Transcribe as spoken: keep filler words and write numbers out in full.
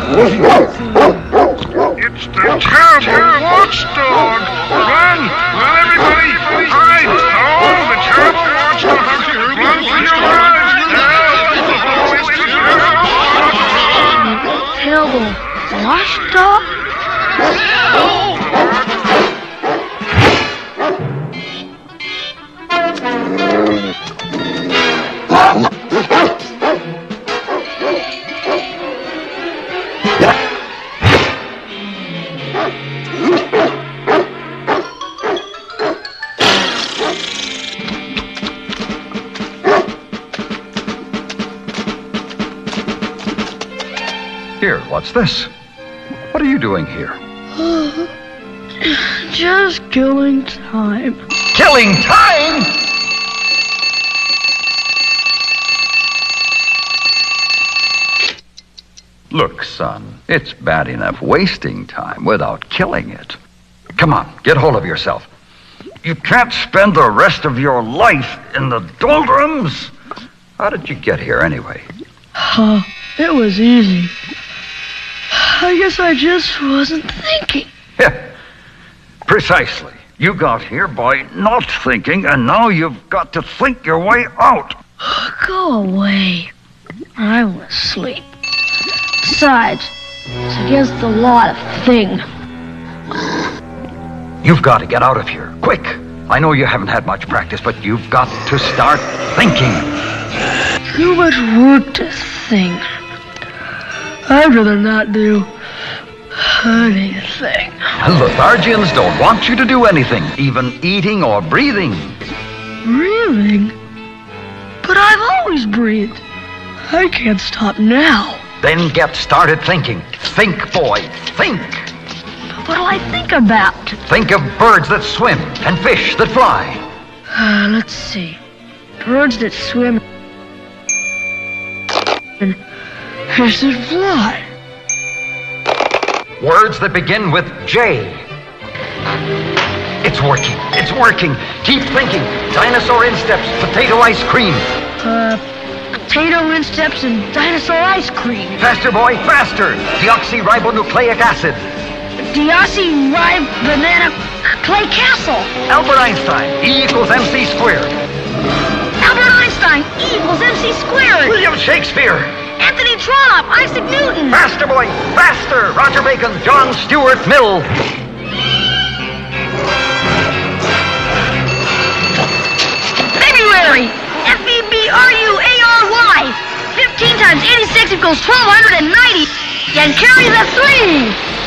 It's the terrible watchdog! Run! Run, everybody! Hide! Oh, the terrible watchdog! Run for your lives! Terrible watchdog? Here, what's this? What are you doing here? Just killing time. Killing time?! Look, son, it's bad enough wasting time without killing it. Come on, get hold of yourself. You can't spend the rest of your life in the doldrums. How did you get here anyway? Huh, it was easy. I guess I just wasn't thinking. Yeah, precisely. You got here by not thinking, and now you've got to think your way out. Go away. I was asleep. Besides, it's against the law to think. You've got to get out of here, quick. I know you haven't had much practice, but you've got to start thinking. Too much work to think. I'd rather not do anything. Lethargians don't want you to do anything, even eating or breathing. Breathing? But I've always breathed. I can't stop now. Then get started thinking. Think, boy, think. What'll I think about? Think of birds that swim and fish that fly. Uh, let's see. Birds that swim and fish that fly. Words that begin with J. It's working. It's working. Keep thinking. Dinosaur insteps, potato ice cream. Uh, potato insteps and dinosaur ice cream. Faster, boy, faster. Deoxyribonucleic acid. Deoxyribobanana clay castle. Albert Einstein. E equals M C squared. Albert Einstein. E equals M C squared. William Shakespeare. Anthony Trollope. Isaac Newton. Faster, boy, faster. Roger Bacon. John Stuart Mill. February. F E B R U A R Y. fifteen times eighty-six equals twelve ninety. And carry the three.